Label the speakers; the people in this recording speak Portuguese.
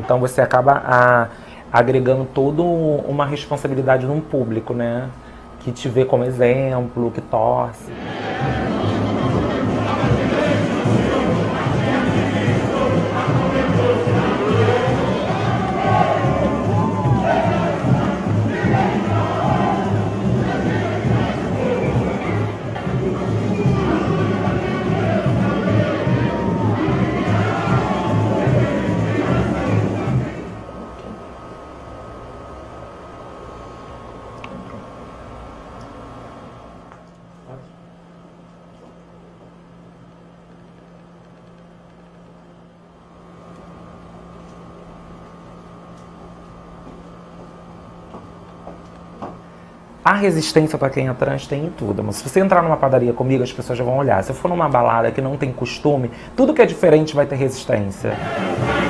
Speaker 1: Então você acaba agregando toda uma responsabilidade num público, né? Que te vê como exemplo, que torce. A resistência para quem é trans tem em tudo, mas se você entrar numa padaria comigo, as pessoas já vão olhar. Se eu for numa balada que não tem costume, tudo que é diferente vai ter resistência.